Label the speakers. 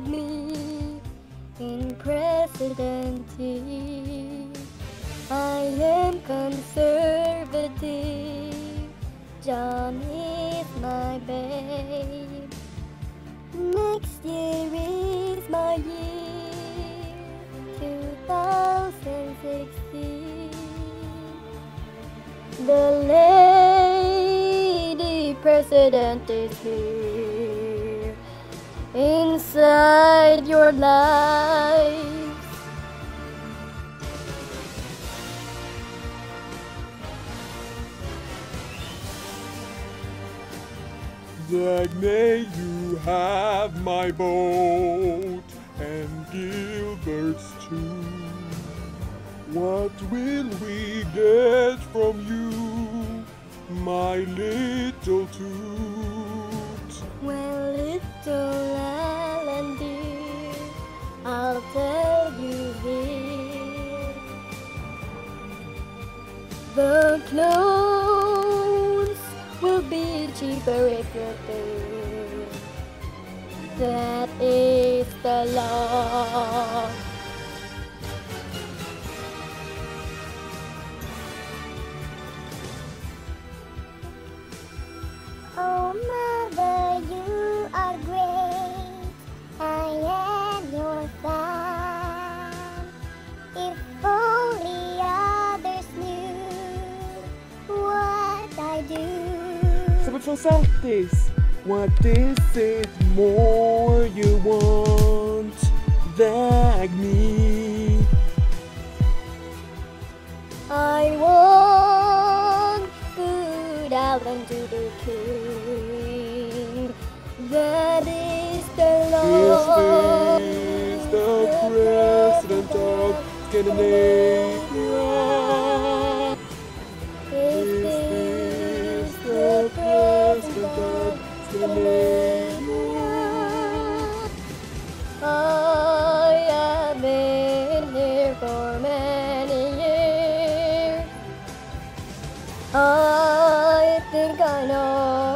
Speaker 1: with me in presidency. I am conservative. John is my babe. Next year is my year, 2016. The lady president is here, inside your life.
Speaker 2: Dagne, you have my vote, and Gilbert's too. What will we get from you, my little toot?
Speaker 1: Well, little Alan dear, I'll tell you here. The clothes will be cheaper if you pay. That is the law.
Speaker 3: Oh, Mother, you are great. I am your fan. If only others knew what I do.
Speaker 2: Sagot from Southeast, what is it more you want, Dagne?
Speaker 1: I want good Alan to the king. That is the law.
Speaker 2: Is this the president of Scandinavia?
Speaker 1: Is this the president of Scandinavia? I have been here for many years. I think I know